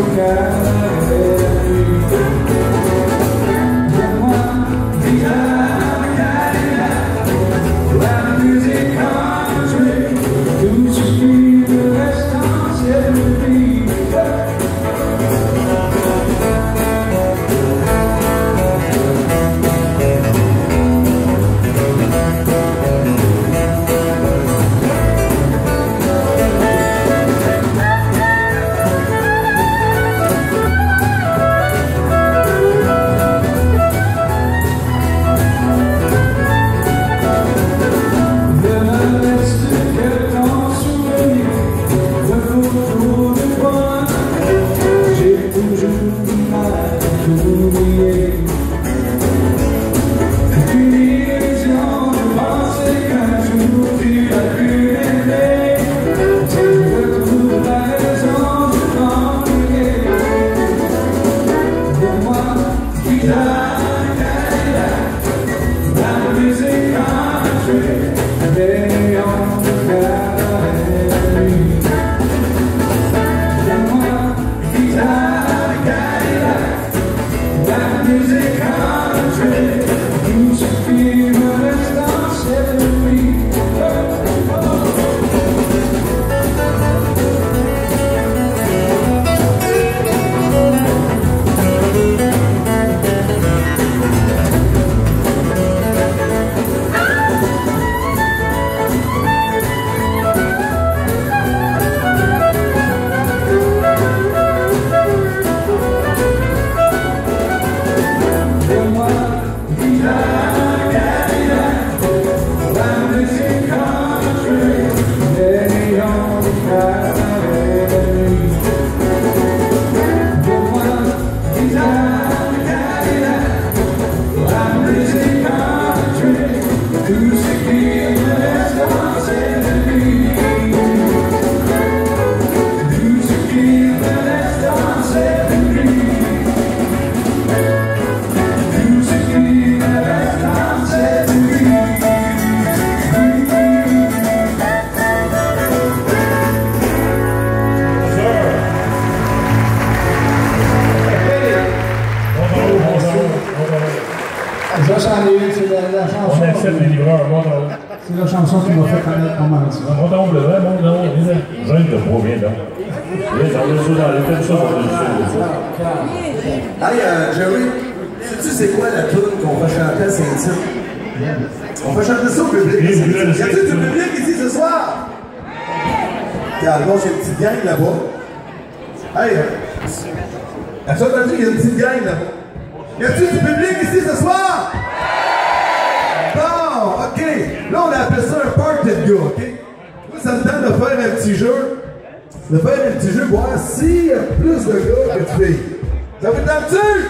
accepte les livreurs, mon nom. C'est la chanson qui m'a fait connaître pas mal. Mon nom, le vrai, mon nom, jeune de beau, viens donc. Viens, j'en ai ça dans les têtes, ça, on va le faire. Hey, Jerry, sais-tu c'est quoi la tune qu'on va chanter à Saint-Tite? On va chanter ça au public. Y a-t-il du public ici ce soir? Regarde, bon, j'ai une petite gang là-bas. Hey, as-tu entendu qu'il y a une petite gang là-bas? Y a-t-il du public ici ce soir? Bon, ok. Là, on appelle ça un party de gars, ok? Moi, ça me tente de faire un petit jeu. De faire un petit jeu, voir s'il y a plus de gars que de filles. Ça vous tente-tu?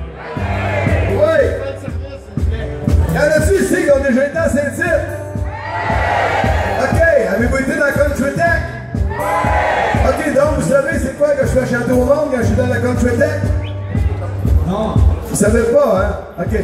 Oui. Y en a-tu ici qui ont déjà été à Saint-Tite? Ok. Avez-vous été dans la Country Tech? Ok, donc vous savez c'est quoi que je fais chanter au monde quand je suis dans la Country Tech? Non. Vous savez pas, hein? Ok.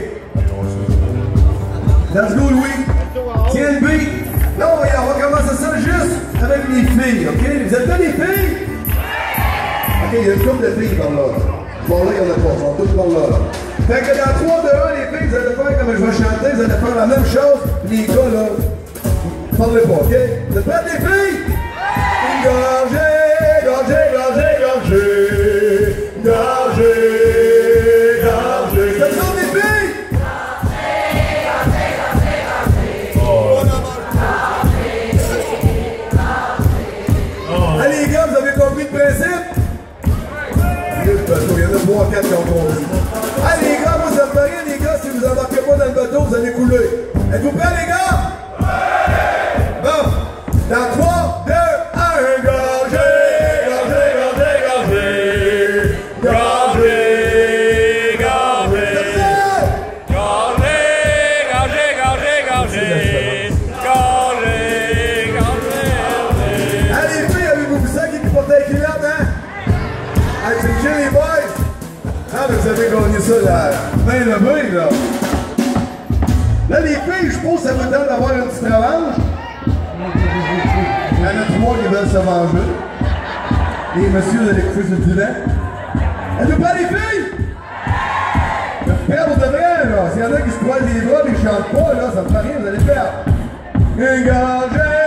Let's go, Louis. Tiens le beat. Là, on va commencer ça juste avec les filles, ok? Vous êtes là, les filles? Ok, il y a une couple de filles par là. Bon, là, il y en a pas. Ils sont toutes par là. Fait que dans 3, 2, 1, les filles, vous allez faire comme je vais chanter, vous allez faire la même chose. Les gars, là, parlez pas, ok? Vous êtes prêts, les filles? Une gorgée, gorgée, gorgée, gorgée. Gorgée, gorgée. C'est ça, les filles? Allez les gars, vous avez compris le principe? Il y en a 3 4 qui ont compris. Allez les gars, moi ça me fait rien les gars, si vous embarquez pas dans le bateau, vous allez couler. Êtes-vous prêts les gars? Bon, dans 3, 2, 1, gorgée, gorgée, gorgée, gorgée. Gorgée, gorgée. Gorgée, gorgée, gorgée, gorgée. Gorgée, gorgée. Allez les filles, avez-vous vu ça qui portait les culottes, hein? Allez, c'est chill les boys! Ah, mais vous avez gagné ça, là, main levée, là! Là, les filles, je pense que ça vous donne d'avoir une petite revanche. Il y en a 3 qui veulent se venger. Les messieurs, vous allez couper sur le divan. Êtes-vous prêts, les filles? Perdre de vrai, là. S'il y en a qui se croisent les bras et qui chantent pas, là, ça me fait rien, vous allez perdre. Une gorgée.